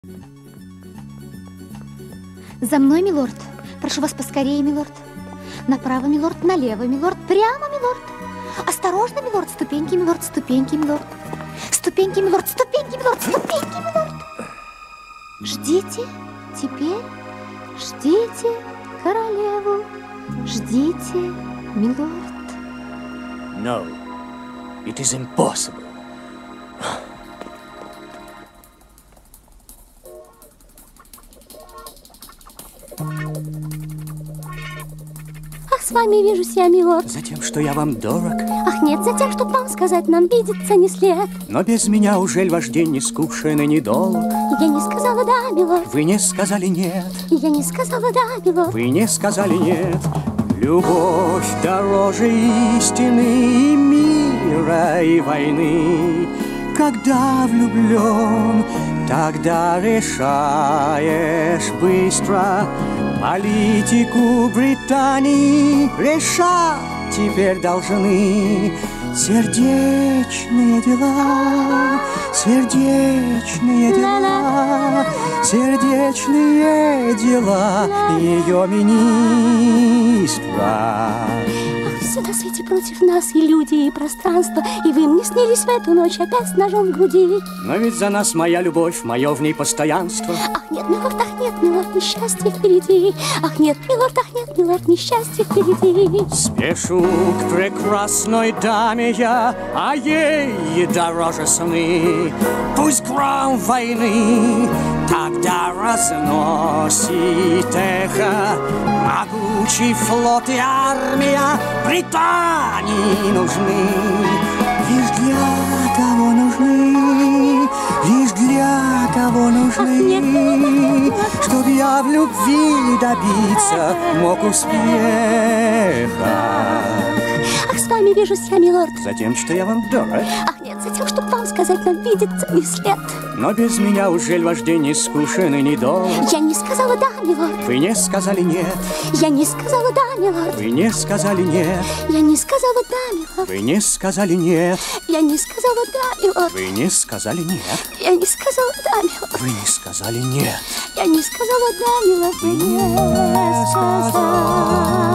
За мной, милорд. Прошу вас поскорее, милорд. Направо, милорд, налево, милорд, прямо, милорд. Осторожно, милорд, ступеньки, милорд, ступеньки, милорд. Ступеньки, милорд, ступеньки, милорд, ступеньки, милорд. Ждите, теперь ждите королеву, ждите, милорд. No, it is impossible. Ах, с вами вижусь я, милорд. Затем, что я вам дорог. Ах, нет, затем, чтоб вам сказать, нам видится не след. Но без меня ужель ваш день не скучен и недолг? Я не сказала да, милорд. Вы не сказали нет. Я не сказала да, милорд. Вы не сказали нет. Любовь дороже истины и мира и войны. Когда влюблен, тогда решаешь быстро. Политику Британии решать теперь должны сердечные дела, сердечные дела, сердечные дела ее министра. Все на свете против нас, и люди, и пространство. И вы мне снились в эту ночь опять с ножом в груди. Но ведь за нас моя любовь, мое в ней постоянство. Ах, нет, милорд, несчастье впереди. Ах, нет, милорд, несчастье впереди. Спешу к прекрасной даме я, а ей дороже сны. Пусть гром войны тогда разносит эхо. Могучий флот и армия Британии нужны. Лишь для того нужны, лишь для того нужны, чтоб я в любви добиться мог успеха. Ах, с вами вижусь я, милорд. Затем, что я вам дорог. Ах, нет, затем, чтоб вам сказать, нам видится не след. Но без меня ужель ваш день не скучен и недолг? Я не сказала да, милорд. Вы не сказали нет. Я не сказала да, милорд. Вы не сказали нет. Я не сказала да, милорд. Вы не сказали нет. Я не сказала да, милорд. Вы не сказали нет. Я не сказала да, милорд. Вы не сказали нет. Я не сказала да, милорд. Вы не сказали.